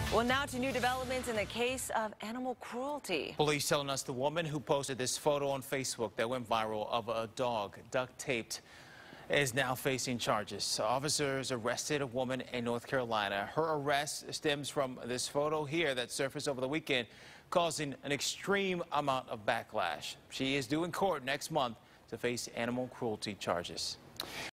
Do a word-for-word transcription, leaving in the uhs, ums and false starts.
Well, now to new developments in the case of animal cruelty. Police telling us the woman who posted this photo on Facebook that went viral of a dog duct taped is now facing charges. Officers arrested a woman in North Carolina. Her arrest stems from this photo here that surfaced over the weekend, causing an extreme amount of backlash. She is due in court next month to face animal cruelty charges.